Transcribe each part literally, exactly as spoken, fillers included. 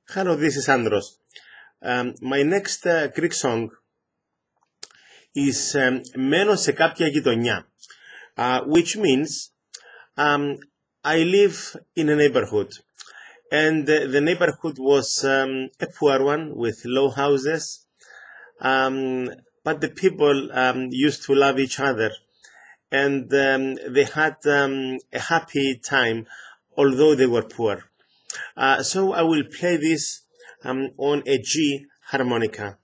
Hello, this is Andros. Um, my next uh, Greek song is um, Μενω σε καποια γειτονια, uh, which means um, I live in a neighborhood, and uh, the neighborhood was um, a poor one with low houses, um, but the people um, used to love each other, and um, they had um, a happy time, although they were poor. Uh, so I will play this um, on a G harmonica.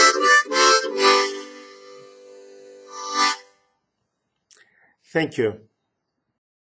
Thank you.